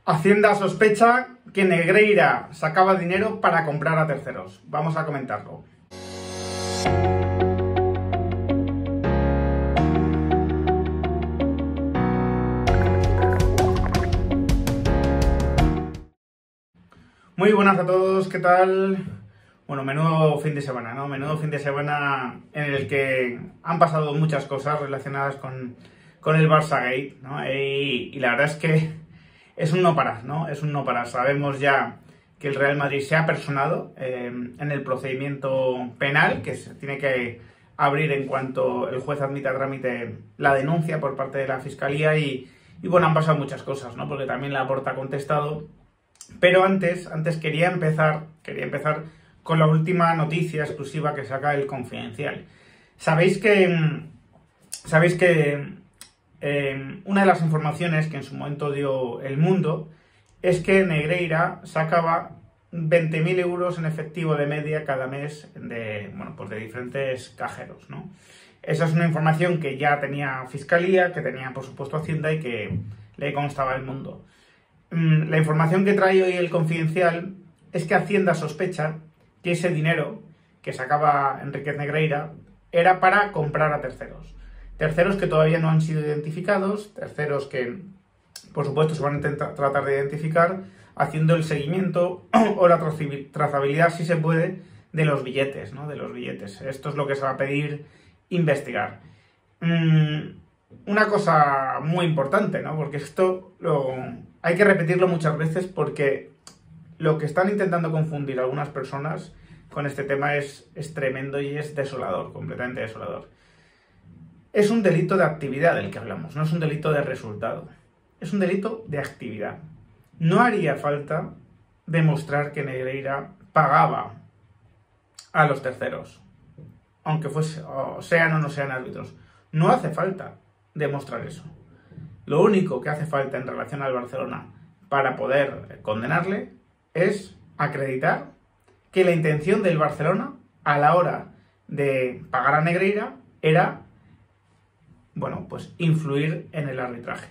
Hacienda sospecha que Negreira sacaba dinero para comprar a terceros. Vamos a comentarlo. Muy buenas a todos, ¿qué tal? Bueno, menudo fin de semana, ¿no? Menudo fin de semana en el que han pasado muchas cosas relacionadas con el Barça Gate, ¿no? Y la verdad es que es un no parar, ¿no? Es un no parar. Sabemos ya que el Real Madrid se ha personado en el procedimiento penal que se tiene que abrir en cuanto el juez admita a trámite la denuncia por parte de la Fiscalía y bueno, han pasado muchas cosas, ¿no? Porque también Laporta ha contestado. Pero antes quería empezar con la última noticia exclusiva que saca El Confidencial. Sabéis que una de las informaciones que en su momento dio El Mundo es que Negreira sacaba 20.000 euros en efectivo de media cada mes de diferentes cajeros, ¿no? Esa es una información que ya tenía Fiscalía, que tenía por supuesto Hacienda y que le constaba El Mundo. La información que trae hoy El Confidencial es que Hacienda sospecha que ese dinero que sacaba Enríquez Negreira era para comprar a terceros. Terceros que todavía no han sido identificados, terceros que, por supuesto, se van a tratar de identificar haciendo el seguimiento o la trazabilidad, si se puede, de los billetes, ¿no? De los billetes. Esto es lo que se va a pedir investigar. Una cosa muy importante, ¿no? Porque esto hay que repetirlo muchas veces porque lo que están intentando confundir algunas personas con este tema es tremendo y es desolador, completamente desolador. Es un delito de actividad del que hablamos, no es un delito de resultado. Es un delito de actividad. No haría falta demostrar que Negreira pagaba a los terceros, aunque sean o no sean árbitros. No hace falta demostrar eso. Lo único que hace falta en relación al Barcelona para poder condenarle es acreditar que la intención del Barcelona a la hora de pagar a Negreira era, influir en el arbitraje.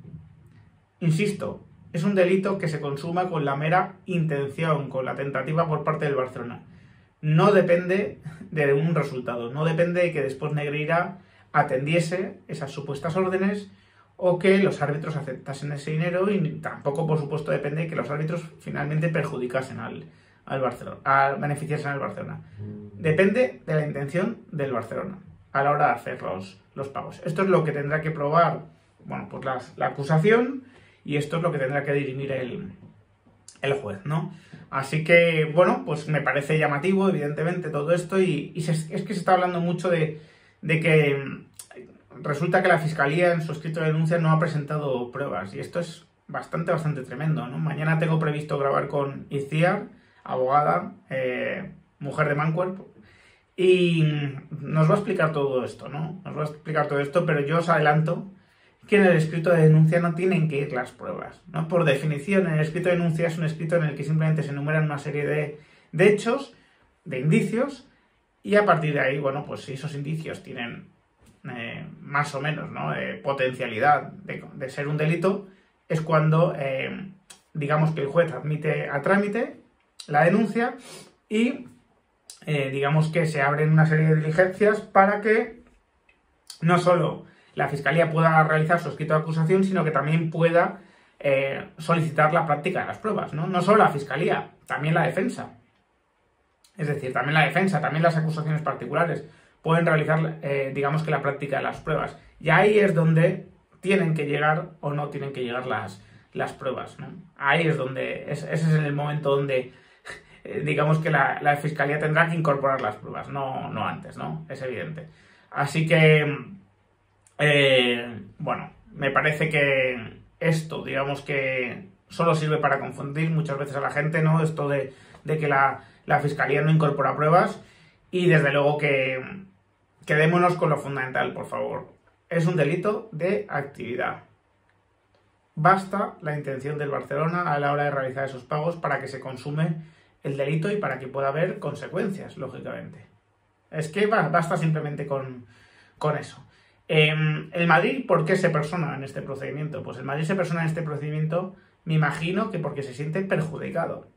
Insisto, es un delito que se consuma con la mera intención, con la tentativa por parte del Barcelona. No depende de un resultado, no depende de que después Negreira atendiese esas supuestas órdenes o que los árbitros aceptasen ese dinero y tampoco, por supuesto, depende de que los árbitros finalmente perjudicasen al Barcelona, beneficiasen al Barcelona. Depende de la intención del Barcelona a la hora de hacer los pagos. Esto es lo que tendrá que probar, la acusación y esto es lo que tendrá que dirimir el juez, ¿no? Así que, pues me parece llamativo, evidentemente, todo esto y es que se está hablando mucho de que resulta que la Fiscalía en su escrito de denuncia no ha presentado pruebas y esto es bastante tremendo, ¿no? Mañana tengo previsto grabar con Itziar, abogada, mujer de Mancuerpo, y nos va a explicar todo esto, ¿no? Nos va a explicar todo esto, pero yo os adelanto que en el escrito de denuncia no tienen que ir las pruebas, ¿no? Por definición, en el escrito de denuncia es un escrito en el que simplemente se enumeran una serie de hechos, de indicios, y a partir de ahí, si esos indicios tienen más o menos, ¿no? Potencialidad de ser un delito, es cuando digamos que el juez admite a trámite la denuncia y digamos que se abren una serie de diligencias para que no solo la Fiscalía pueda realizar su escrito de acusación, sino que también pueda solicitar la práctica de las pruebas, ¿no? No solo la Fiscalía, también la defensa. Es decir, también la defensa, también las acusaciones particulares pueden realizar, la práctica de las pruebas. Y ahí es donde tienen que llegar o no tienen que llegar las pruebas, ¿no? Ahí es donde, ese es el momento donde, digamos que la Fiscalía tendrá que incorporar las pruebas, no antes, ¿no? Es evidente. Así que, me parece que esto, digamos que solo sirve para confundir muchas veces a la gente, ¿no? Esto de que la Fiscalía no incorpora pruebas y desde luego que quedémonos con lo fundamental, por favor. Es un delito de actividad. Basta la intención del Barcelona a la hora de realizar esos pagos para que se consume el delito y para que pueda haber consecuencias, lógicamente. Es que basta simplemente con eso. El Madrid, ¿por qué se persona en este procedimiento? Pues el Madrid se persona en este procedimiento me imagino que porque se siente perjudicado.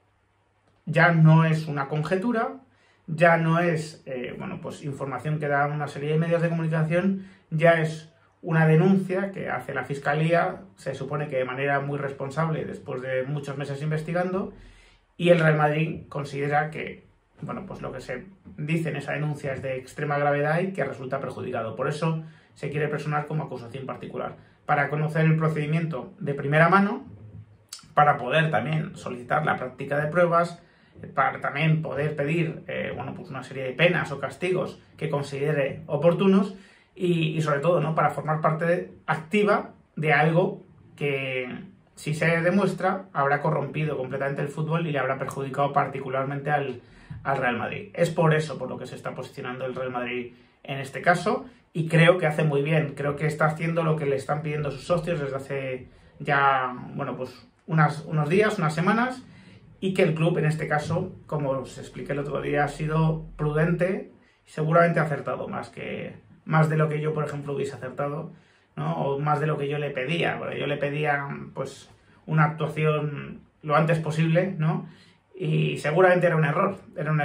Ya no es una conjetura, ya no es pues información que da una serie de medios de comunicación, ya es una denuncia que hace la Fiscalía, se supone que de manera muy responsable después de muchos meses investigando, y el Real Madrid considera que pues lo que se dice en esa denuncia es de extrema gravedad y que resulta perjudicado. Por eso se quiere personar como acusación particular, para conocer el procedimiento de primera mano, para poder también solicitar la práctica de pruebas, para también poder pedir pues una serie de penas o castigos que considere oportunos y sobre todo, ¿no?, para formar parte activa de algo que, si se demuestra, habrá corrompido completamente el fútbol y le habrá perjudicado particularmente al Real Madrid. Es por eso por lo que se está posicionando el Real Madrid en este caso, y creo que hace muy bien. Creo que está haciendo lo que le están pidiendo sus socios desde hace ya pues unos días, unas semanas, y que el club en este caso, como os expliqué el otro día, ha sido prudente y seguramente acertado, más de lo que yo, por ejemplo, hubiese acertado, ¿no? O más de lo que yo le pedía. Porque yo le pedía pues una actuación lo antes posible, ¿no? Y seguramente era un error.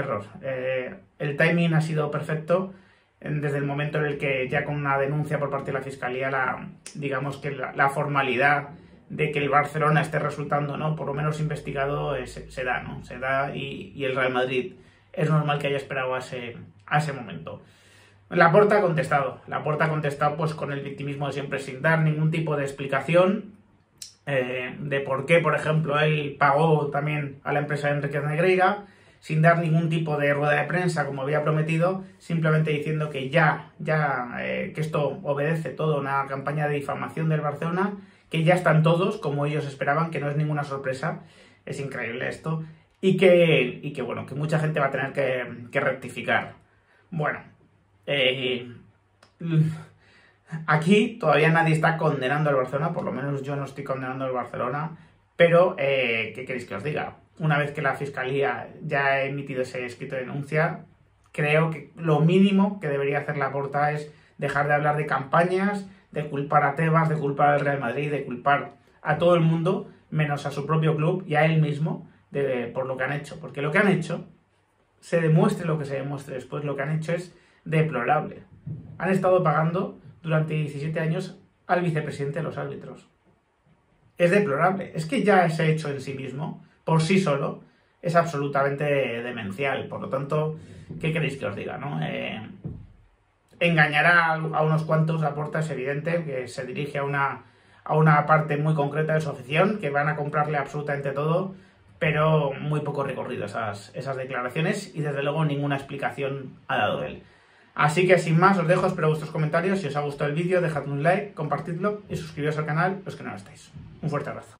El timing ha sido perfecto desde el momento en el que, ya con una denuncia por parte de la Fiscalía, la formalidad de que el Barcelona esté resultando, ¿no?, por lo menos investigado, se da, ¿no? Se da, y el Real Madrid es normal que haya esperado a ese momento. Laporta ha contestado pues con el victimismo de siempre, sin dar ningún tipo de explicación de por qué, por ejemplo, él pagó también a la empresa de Enríquez Negreira, sin dar ningún tipo de rueda de prensa como había prometido, simplemente diciendo que que esto obedece todo a una campaña de difamación del Barcelona, que ya están todos como ellos esperaban, que no es ninguna sorpresa. Es increíble esto, y que mucha gente va a tener que rectificar. Bueno, aquí todavía nadie está condenando al Barcelona, por lo menos yo no estoy condenando al Barcelona, pero ¿qué queréis que os diga? Una vez que la Fiscalía ya ha emitido ese escrito de denuncia, creo que lo mínimo que debería hacer Laporta es dejar de hablar de campañas, de culpar a Tebas, de culpar al Real Madrid, de culpar a todo el mundo, menos a su propio club y a él mismo, por lo que han hecho. Porque lo que han hecho, se demuestre lo que se demuestre después, lo que han hecho es deplorable. Han estado pagando durante 17 años al vicepresidente de los árbitros. Es deplorable. Es que ya ese hecho en sí mismo, por sí solo, es absolutamente demencial. Por lo tanto, ¿qué queréis que os diga, no? Engañará a unos cuantos. Laporta, es evidente que se dirige a una parte muy concreta de su afición, que van a comprarle absolutamente todo, pero muy poco recorrido esas declaraciones, y desde luego ninguna explicación ha dado él. Así que sin más os dejo, espero vuestros comentarios. Si os ha gustado el vídeo, dejadme un like, compartidlo y suscribiros al canal los que no lo estáis. Un fuerte abrazo.